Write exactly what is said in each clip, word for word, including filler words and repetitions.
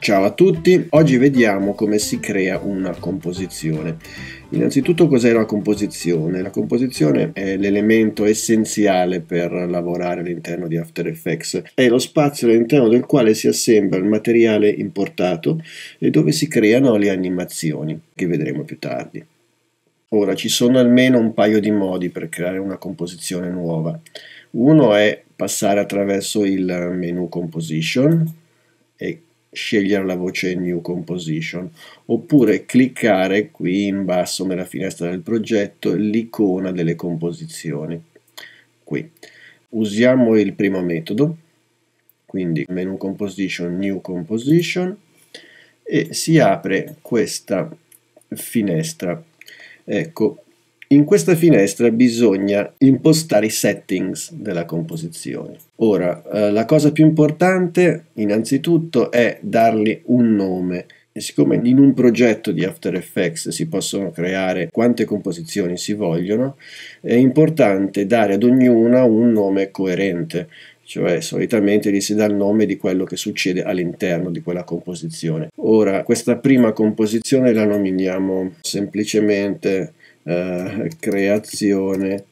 Ciao a tutti, oggi vediamo come si crea una composizione. Innanzitutto cos'è la composizione? La composizione è l'elemento essenziale per lavorare all'interno di After Effects, è lo spazio all'interno del quale si assembla il materiale importato e dove si creano le animazioni, che vedremo più tardi. Ora, ci sono almeno un paio di modi per creare una composizione nuova. Uno è passare attraverso il menu Composition e scegliere la voce New Composition, oppure cliccare qui in basso nella finestra del progetto l'icona delle composizioni. Qui usiamo il primo metodo, quindi menu Composition, New Composition, e si apre questa finestra. Ecco, in questa finestra bisogna impostare i settings della composizione. Ora, eh, la cosa più importante innanzitutto è dargli un nome. E siccome in un progetto di After Effects si possono creare quante composizioni si vogliono, è importante dare ad ognuna un nome coerente, cioè solitamente gli si dà il nome di quello che succede all'interno di quella composizione. Ora, questa prima composizione la nominiamo semplicemente eh, creazione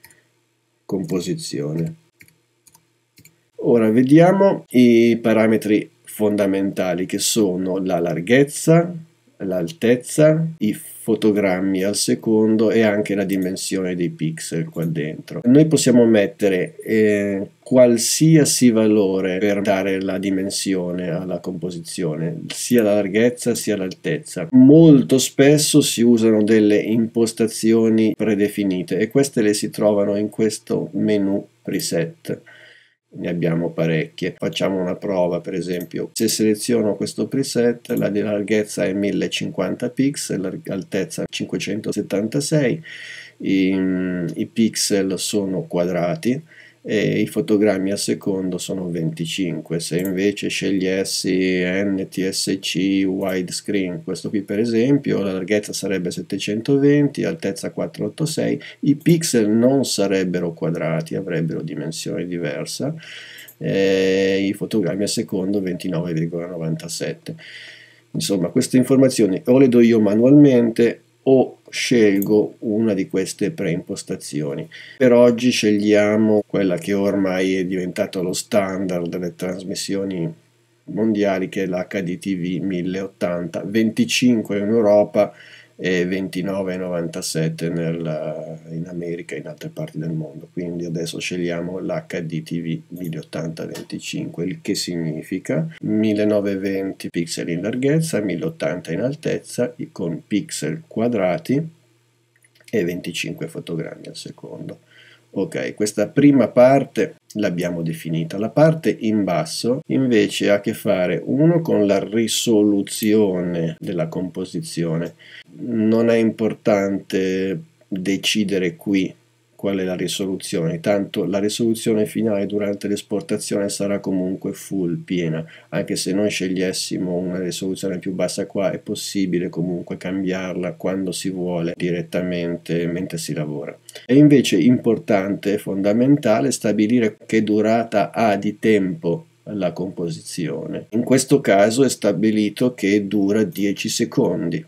composizione. Ora vediamo i parametri fondamentali che sono la larghezza, l'altezza, i fotogrammi al secondo e anche la dimensione dei pixel qua dentro. Noi possiamo mettere eh, qualsiasi valore per dare la dimensione alla composizione, sia la larghezza sia l'altezza. Molto spesso si usano delle impostazioni predefinite e queste le si trovano in questo menu preset. Ne abbiamo parecchie. Facciamo una prova, per esempio, se seleziono questo preset, la larghezza è mille cinquanta pixel, l'altezza cinquecentosettantasei, i, i pixel sono quadrati e i fotogrammi al secondo sono venticinque. Se invece scegliessi N T S C widescreen, questo qui per esempio, la larghezza sarebbe settecentoventi, altezza quattrocentottantasei, i pixel non sarebbero quadrati, avrebbero dimensione diversa, e i fotogrammi al secondo ventinove virgola novantasette. Insomma, queste informazioni o le do io manualmente o scelgo una di queste preimpostazioni. Per oggi scegliamo quella che ormai è diventato lo standard delle trasmissioni mondiali, che è l'H D T V mille ottanta, venticinque in Europa e ventinove virgola novantasette nel, in America e in altre parti del mondo. Quindi adesso scegliamo l'H D T V mille ottanta venticinque, il che significa millenovecentoventi pixel in larghezza, mille ottanta in altezza, con pixel quadrati e venticinque fotogrammi al secondo. Ok, questa prima parte l'abbiamo definita. La parte in basso invece ha a che fare, uno, con la risoluzione della composizione. Non è importante decidere qui qual è la risoluzione, tanto la risoluzione finale durante l'esportazione sarà comunque full, piena, anche se noi scegliessimo una risoluzione più bassa qua è possibile comunque cambiarla quando si vuole direttamente mentre si lavora. È invece importante, fondamentale, stabilire che durata ha di tempo la composizione. In questo caso è stabilito che dura dieci secondi.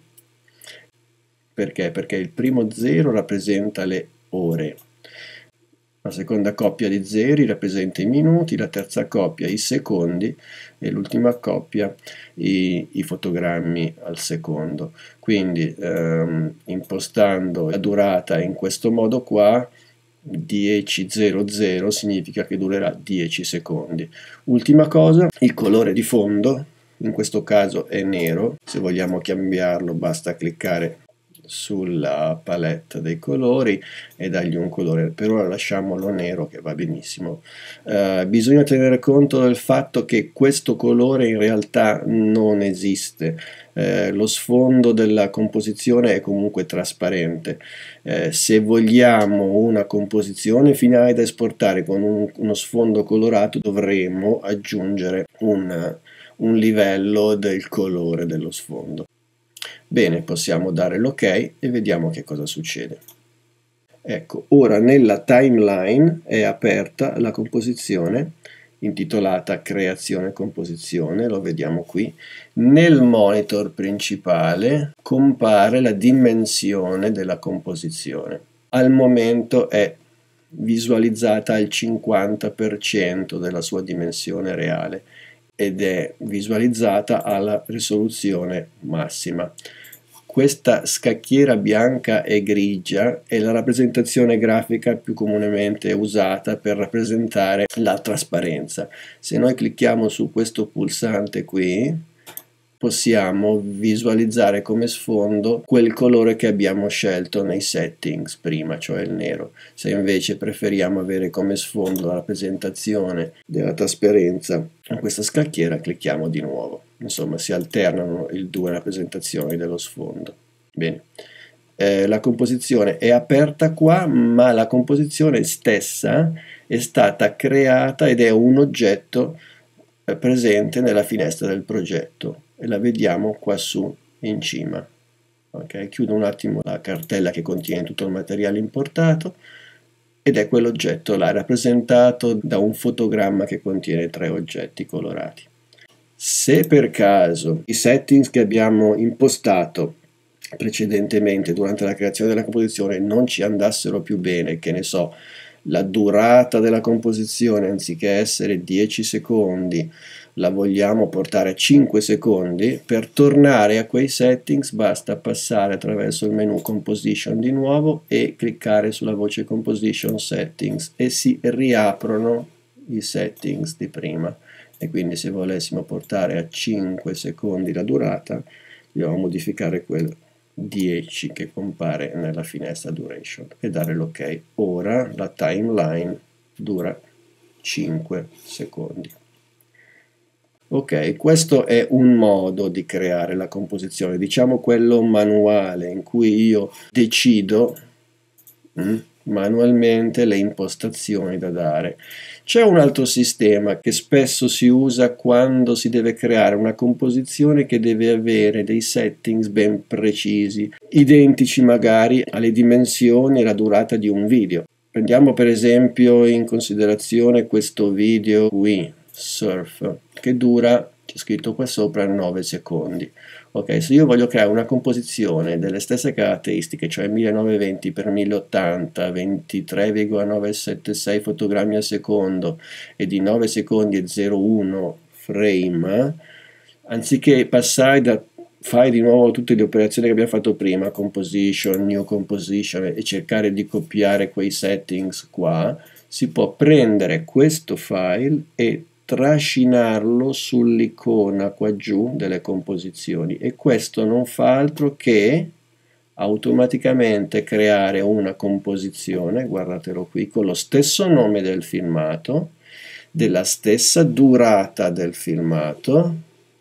Perché? Perché il primo zero rappresenta le ore, la seconda coppia di zeri rappresenta i minuti, la terza coppia i secondi e l'ultima coppia i, i fotogrammi al secondo. Quindi ehm, impostando la durata in questo modo qua, dieci zero zero significa che durerà dieci secondi. Ultima cosa, il colore di fondo, in questo caso è nero. Se vogliamo cambiarlo basta cliccare sulla palette dei colori e dargli un colore. Per ora lasciamolo nero, che va benissimo. Uh, bisogna tenere conto del fatto che questo colore in realtà non esiste. Uh, lo sfondo della composizione è comunque trasparente. Uh, se vogliamo una composizione finale da esportare con un, uno sfondo colorato, dovremo aggiungere un, un livello del colore dello sfondo. Bene, possiamo dare l'ok e vediamo che cosa succede. Ecco, ora nella timeline è aperta la composizione intitolata creazione composizione, lo vediamo qui. Nel monitor principale compare la dimensione della composizione. Al momento è visualizzata al cinquanta per cento della sua dimensione reale ed è visualizzata alla risoluzione massima. Questa scacchiera bianca e grigia è la rappresentazione grafica più comunemente usata per rappresentare la trasparenza. Se noi clicchiamo su questo pulsante qui, possiamo visualizzare come sfondo quel colore che abbiamo scelto nei settings prima, cioè il nero. Se invece preferiamo avere come sfondo la rappresentazione della trasparenza in questa scacchiera, clicchiamo di nuovo. Insomma, si alternano le due rappresentazioni dello sfondo. Bene. Eh, la composizione è aperta qua, ma la composizione stessa è stata creata ed è un oggetto eh, presente nella finestra del progetto. E la vediamo qua su in cima. Okay, chiudo un attimo la cartella che contiene tutto il materiale importato ed è quell'oggetto là rappresentato da un fotogramma che contiene tre oggetti colorati. Se per caso i settings che abbiamo impostato precedentemente durante la creazione della composizione non ci andassero più bene, che ne so, la durata della composizione anziché essere dieci secondi la vogliamo portare a cinque secondi, per tornare a quei settings basta passare attraverso il menu Composition di nuovo e cliccare sulla voce Composition Settings e si riaprono i settings di prima. E quindi se volessimo portare a cinque secondi la durata, dobbiamo modificare quel dieci che compare nella finestra Duration e dare l'ok. Ora la timeline dura cinque secondi. Ok, questo è un modo di creare la composizione, diciamo quello manuale, in cui io decido mm, manualmente le impostazioni da dare. C'è un altro sistema che spesso si usa quando si deve creare una composizione che deve avere dei settings ben precisi, identici magari alle dimensioni e alla durata di un video. Prendiamo per esempio in considerazione questo video qui, surf, che dura, c'è scritto qua sopra, nove secondi. Ok, se io voglio creare una composizione delle stesse caratteristiche, cioè millenovecentoventi per mille ottanta, ventitré virgola novecentosettantasei fotogrammi al secondo e di nove secondi e zero virgola uno frame, anziché passare da fare di nuovo tutte le operazioni che abbiamo fatto prima, composition, new composition, e cercare di copiare quei settings qua, si può prendere questo file e trascinarlo sull'icona qua giù delle composizioni, e questo non fa altro che automaticamente creare una composizione, guardatelo qui, con lo stesso nome del filmato, della stessa durata del filmato,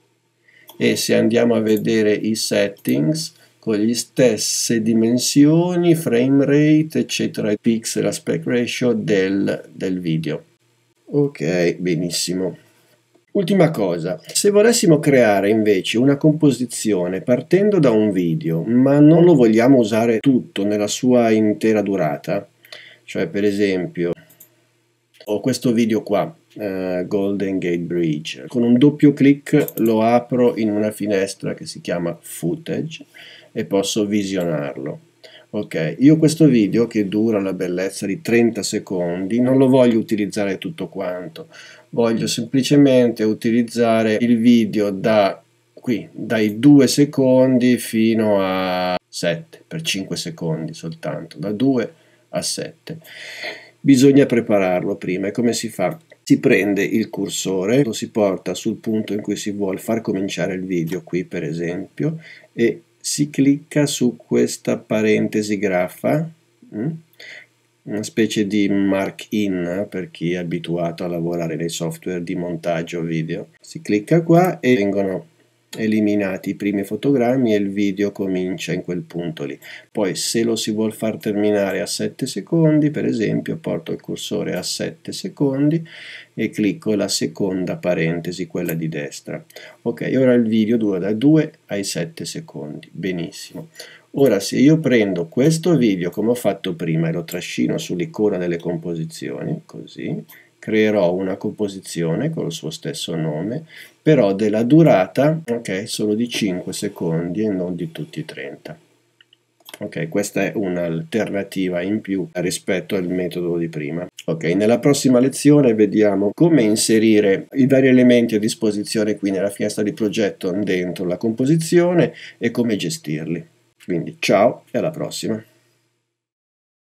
e se andiamo a vedere i settings con le stesse dimensioni, frame rate, eccetera, pixel aspect ratio del, del video. Ok, benissimo. Ultima cosa, se volessimo creare invece una composizione partendo da un video, ma non lo vogliamo usare tutto nella sua intera durata, cioè per esempio ho questo video qua, uh, Golden Gate Bridge, con un doppio clic lo apro in una finestra che si chiama Footage e posso visionarlo. Ok, io questo video che dura la bellezza di trenta secondi non lo voglio utilizzare tutto quanto, voglio semplicemente utilizzare il video da qui, dai due secondi fino a sette, per cinque secondi soltanto, da due a sette. Bisogna prepararlo prima. E come si fa? Si prende il cursore, lo si porta sul punto in cui si vuole far cominciare il video, qui per esempio, e si clicca su questa parentesi graffa, una specie di mark in per chi è abituato a lavorare nei software di montaggio video. Si clicca qua e vengono eliminati i primi fotogrammi e il video comincia in quel punto lì. Poi se lo si vuol far terminare a sette secondi, per esempio, porto il cursore a sette secondi e clicco la seconda parentesi, quella di destra. Ok, ora il video dura da due ai sette secondi. Benissimo. Ora se io prendo questo video come ho fatto prima e lo trascino sull'icona delle composizioni, così, creerò una composizione con il suo stesso nome, però della durata, ok, solo di cinque secondi e non di tutti i trenta. Ok, questa è un'alternativa in più rispetto al metodo di prima. Ok, nella prossima lezione vediamo come inserire i vari elementi a disposizione qui nella finestra di progetto dentro la composizione e come gestirli. Quindi ciao e alla prossima.